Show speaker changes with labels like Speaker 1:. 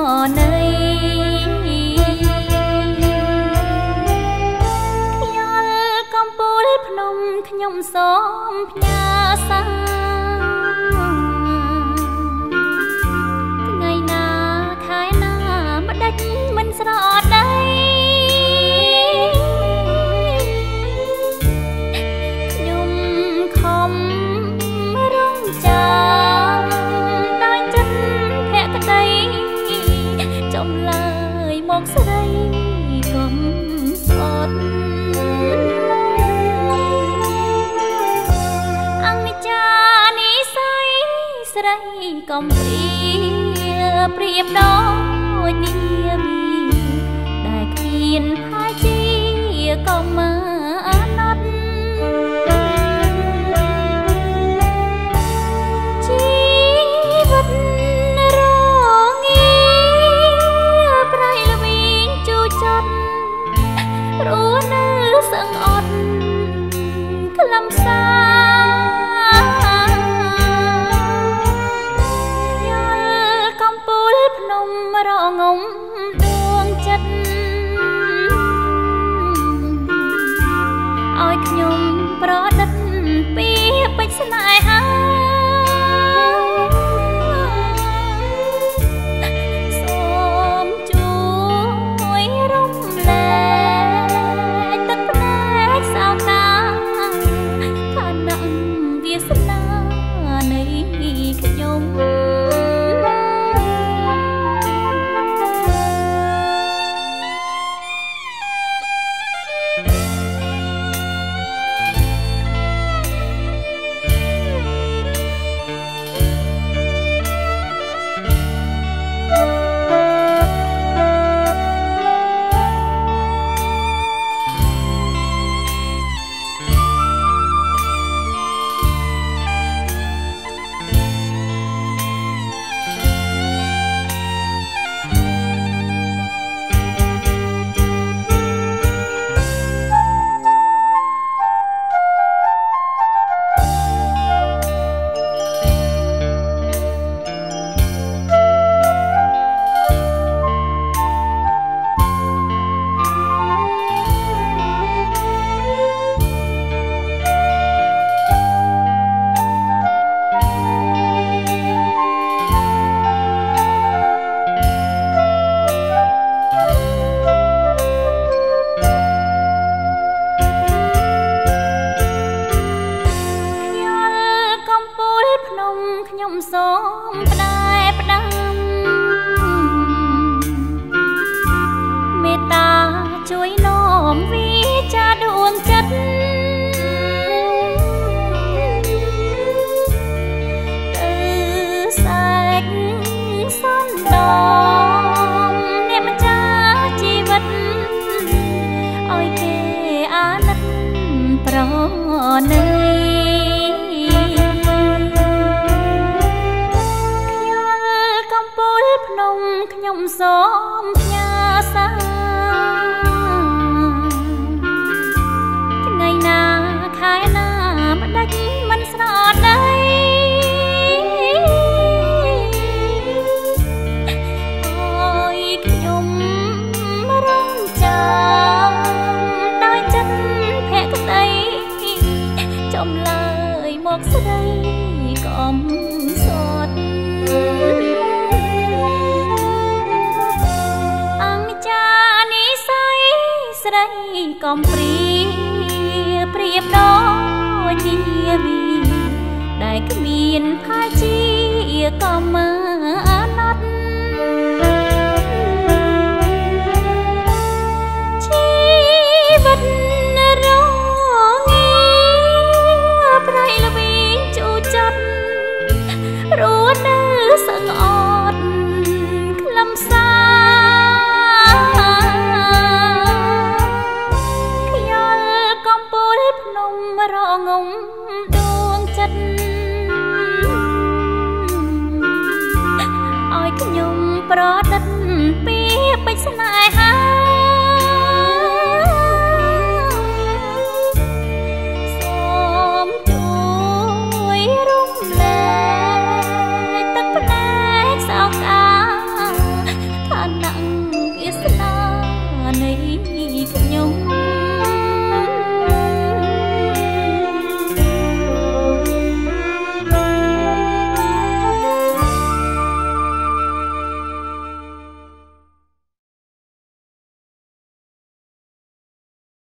Speaker 1: ណីខ្យល់កំពូលភ្នំខ្ញុំសូមផ្ញើសារថ្ងៃណាខែណាម្ដេចមិនស្រដីខ្ញុំខំរងចាំដោយចិត្តភក្តីចំឡើយមកស្រីកុំអត់ស្រីកំព្រាប្រៀបដូចនាវីដែលគ្មានផាជីក៏មកណត់ជីវិតរងាប្រៃល្វីងជូរចត់រស់នៅសឹងអត់ខ្លឹមសាររងំដួងចិត្តឲ្យខ្ញុំប្រឌិតពីពេជ្រស្នេហាសូមជួយរំលែកទឹកភ្នែកសោកតាឋានៈវាសនានៃខ្ញុំខ្ញុំសូមផ្ដែផ្ដាំមេត្តាជួយនាំវាចាដួងចិត្តទៅសែកសន្តំអ្នកម្ចាស់ជីវិតឲ្យគេអាណិតប្រណីខ្ញុំសូមផ្ញើសារថ្ងៃណាខែណាម្ដេចមិនស្រដីអើយខ្ញុំរងចាំដោយចិត្តភក្តីចំឡើយមកស្រីកុំសត់ស្រីកំព្រាប្រៀបដូចនាវីដែលគ្មានផាជីក៏មកណត់ជីវិតរងាប្រៃល្វីងជូរចត់រស់នៅសឹងអត់ខ្លឹមសាររងំដួងចិត្តឲ្យខ្ញុំប្រឌិតពីពេជ្រស្នេហា